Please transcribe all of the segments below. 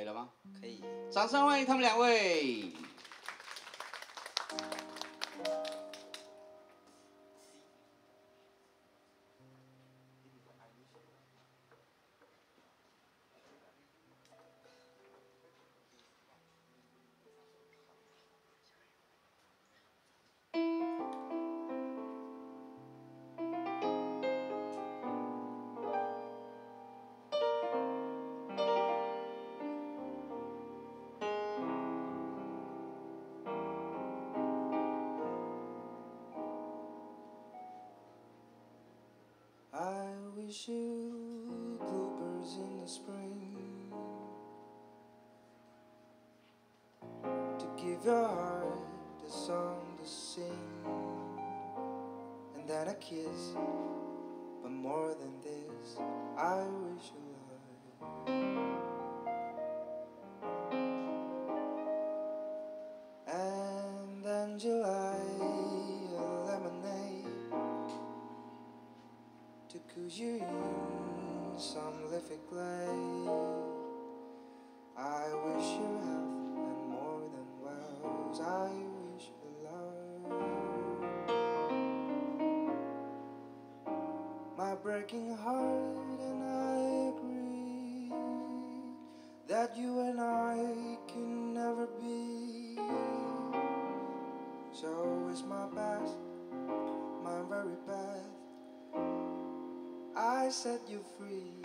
以了吗？ 可以。 掌声欢迎他们两位。 I wish you bluebirds in the spring to give your heart a song to sing, and then a kiss, but more than this, I wish you love. And then July, a lemonade to cool you in some leafy glade. I wish you health and more than wells, I wish you love. My breaking heart and I agree that you and I can never be. So is my past, my very best. I set you free.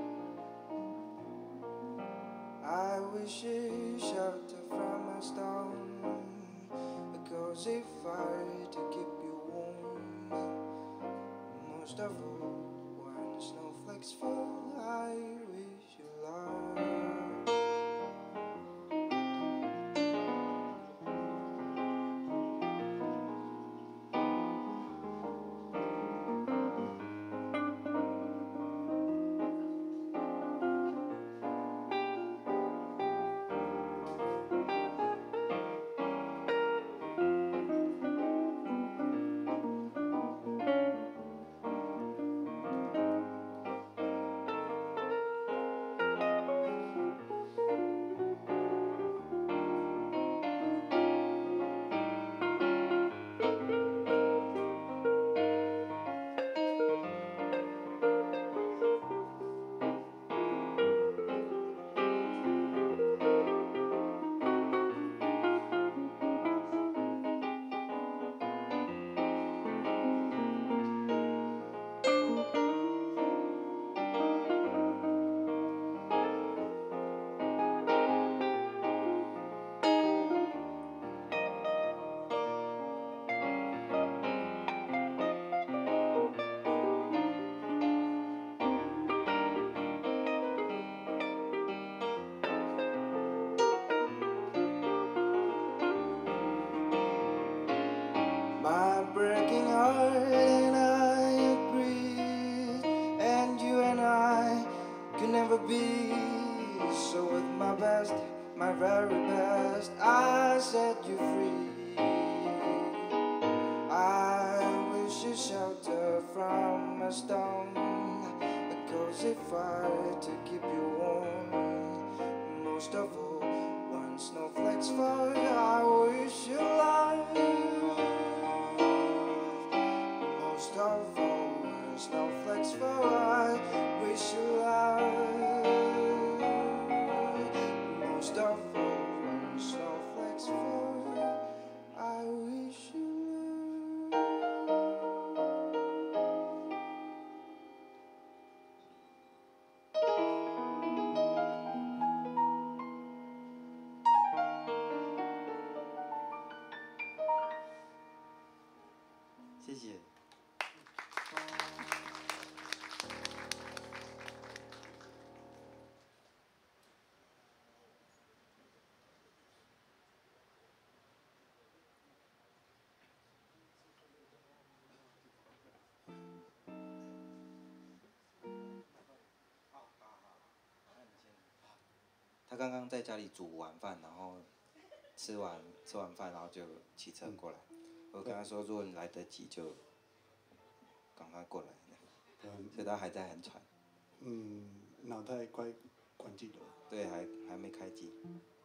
I wish you shelter from a storm, a cozy fire to keep you warm. Most of all, when snowflakes fall, I wish you love. My breaking heart and I agree, and you and I can never be. So with my best, my very best, I set you free. I wish you shelter from a storm, a cozy fire to keep you warm. Most of all, when snowflakes fall, I wish you life. Most of all, when snowflakes fall, I wish you love. Most of all, when snowflakes fall, I wish you love. 谢谢。他刚刚在家里煮完饭，然后吃完饭，然后就骑车过来。我跟他说，如果你来得及，就赶快过来。所以他还在很喘。 脑袋快关机了。 对，还没开机。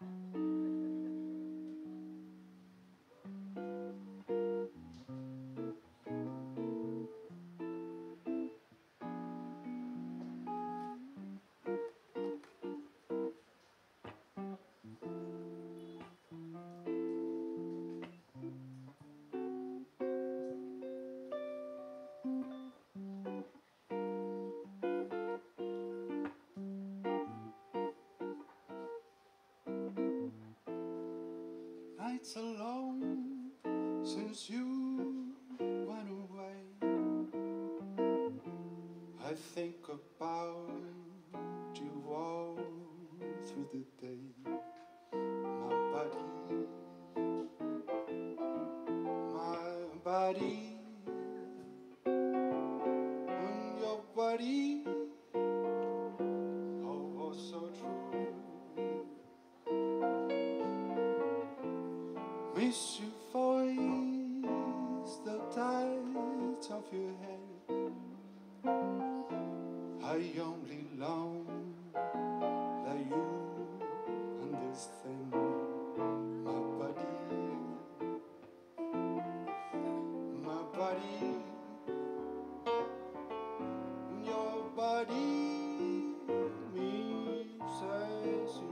Nights alone since you went away. I think about you all through the day. My body, and your body, oh so true. Miss your voice, the touch of your hand. I only long that you understand. My body, your body misses you.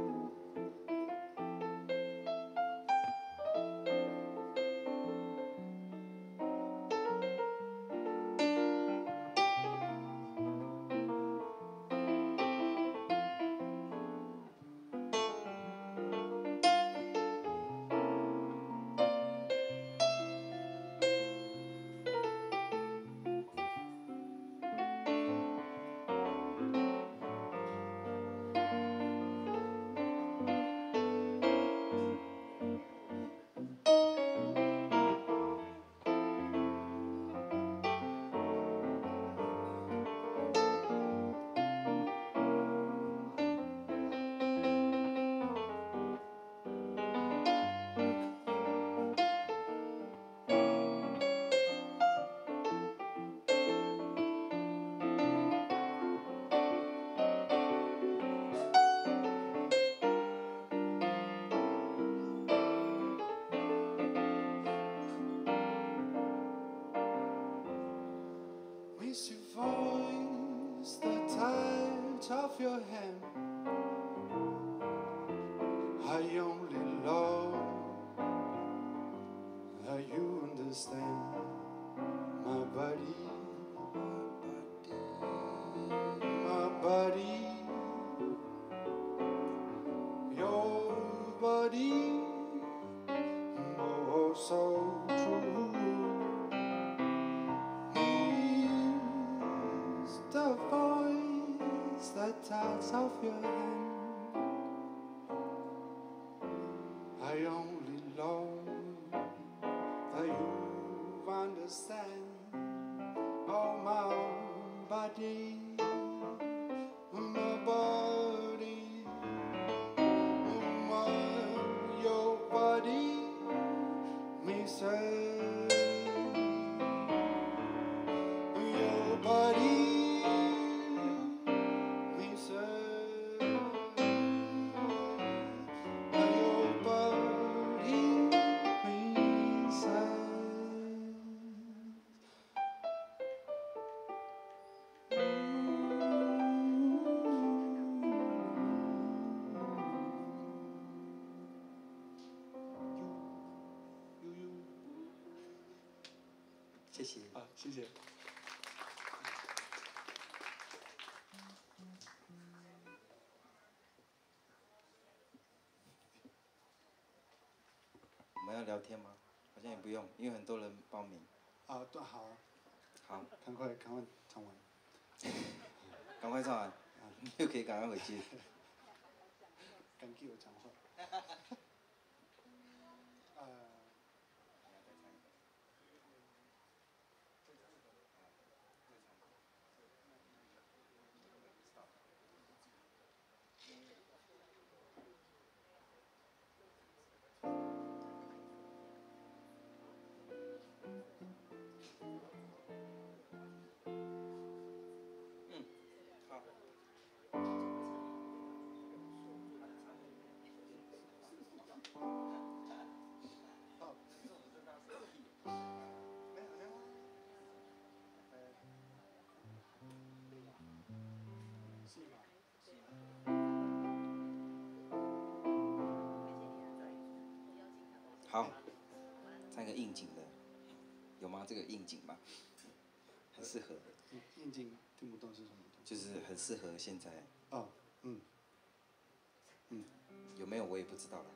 Miss your voice, the touch of your hand. I only love that you understand. My body, your body, oh so true. Is the voice, the touch of your hand. I only long that you understand. Oh my body, your body, me say. Your body, me say. Your body, me say. 谢谢。 好，谢谢。 我们要聊天吗？好像也不用，因为很多人报名。 啊，对，好。 好。 赶快唱完。 赶快唱完，你就可以赶快回去。 赶紧有讲话。 好，唱一个应景的，有吗？这个应景吗？很适合， 应景听不懂是什么？ 就是很适合现在。 哦，嗯， 有没有我也不知道了。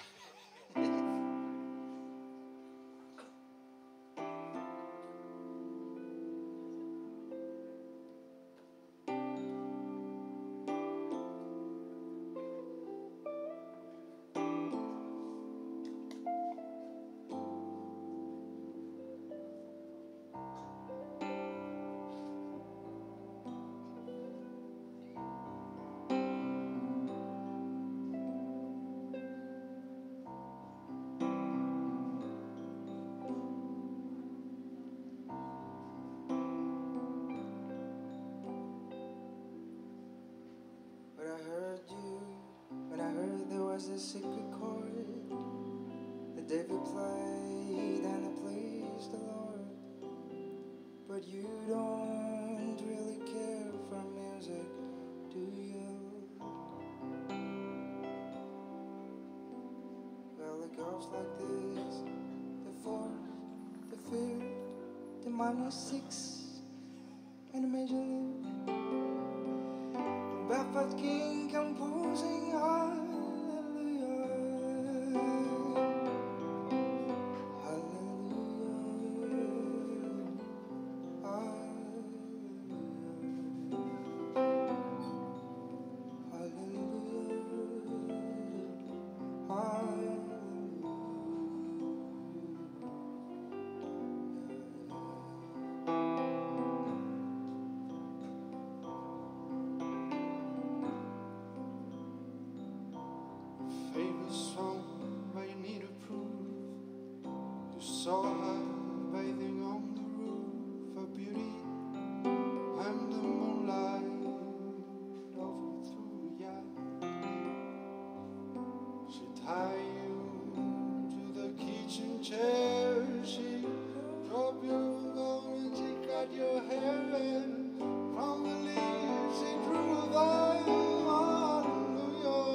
But I heard you when I heard there was a secret chord that David played and it pleased the Lord. But you don't really care for music, do you? Well, it goes like this: the fourth, the fifth, the minor six, and the major lift. Barefoot King composing hallelujah, hallelujah, hallelujah, hallelujah, Famous song, but you need a proof. You saw her bathing on the roof, her beauty and the moonlight overthrew ya. She tied you to the kitchen chair. She dropped your gown and she cut your hair, and from the leaves she drew the hallelujah.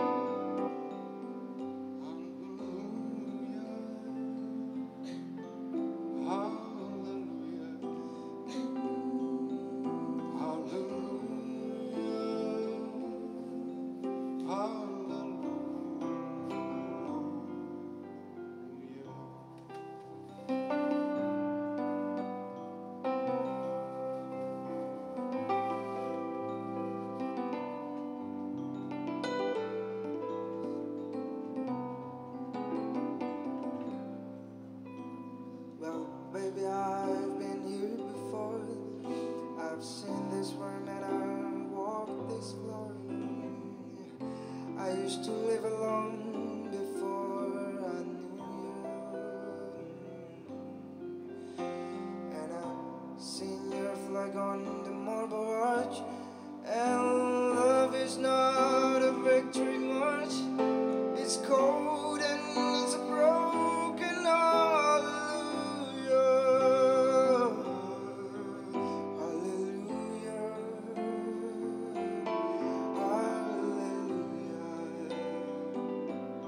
Well, baby, I've been here before. I've seen this room and I walked this floor. I used to live alone before I knew you. And I've seen your flag on the marble arch. And love is not a victory march. It's cold and it's a broken hallelujah, hallelujah, hallelujah.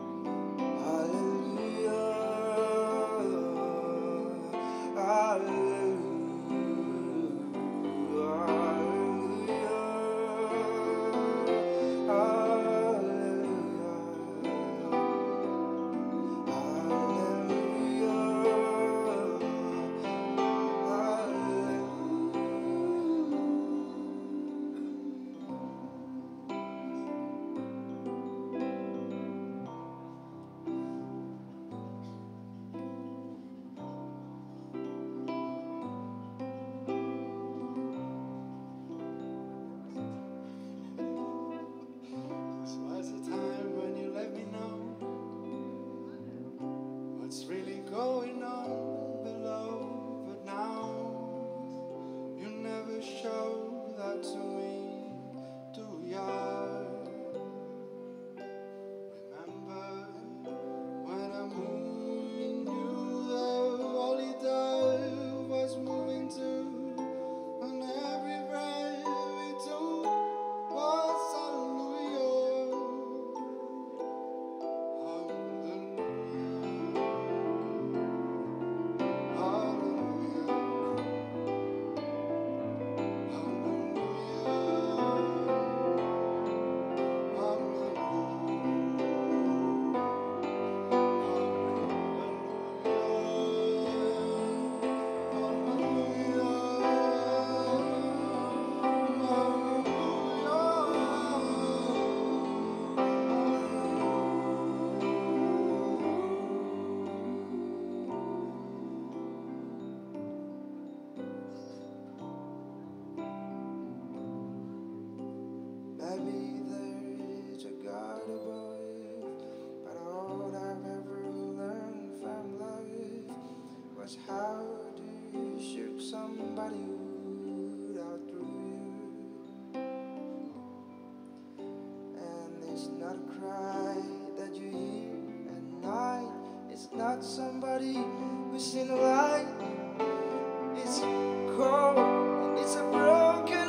cry that you hear at night. It's not somebody who's in the light. It's cold and it's a broken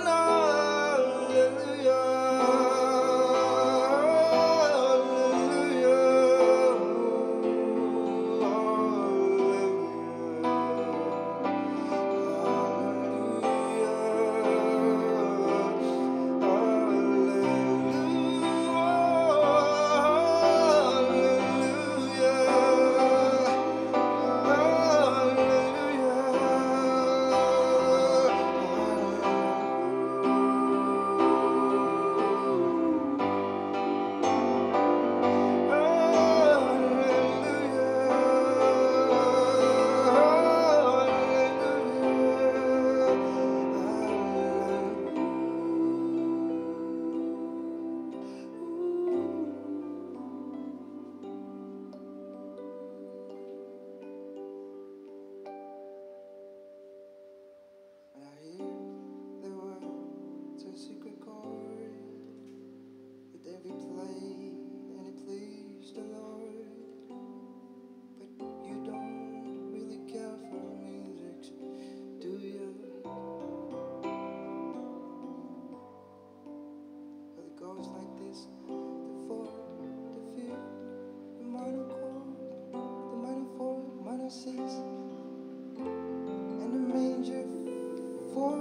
and the manger for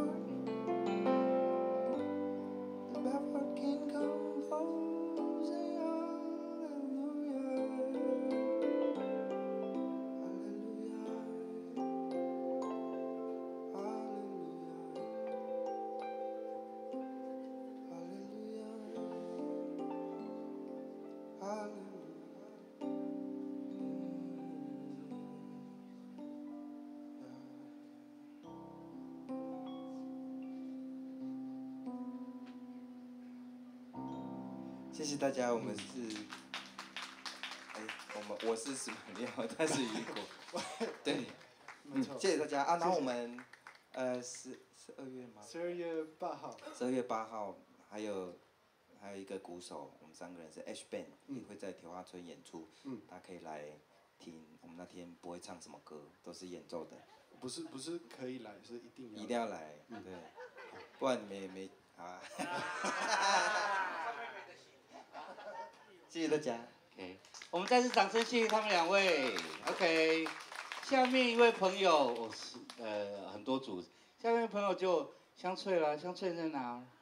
the barefoot king composing hallelujah, hallelujah, hallelujah, hallelujah. 谢谢大家，我们是，我是史本料，他是雨果，对，谢谢大家啊。然后我们12月吗 12月8号。 12月8号还有一个鼓手，我们3个人是 H Band，也会在铁花村演出，大家可以来听。我们那天不会唱什么歌，都是演奏的。 不是可以来，是一定要。 一定要来，对，不然你们也没啊。谢谢大家。 OK， 我们再次掌声谢谢他们2位。OK， 下面一位朋友，很多组，下面朋友就香翠啦，香翠在哪？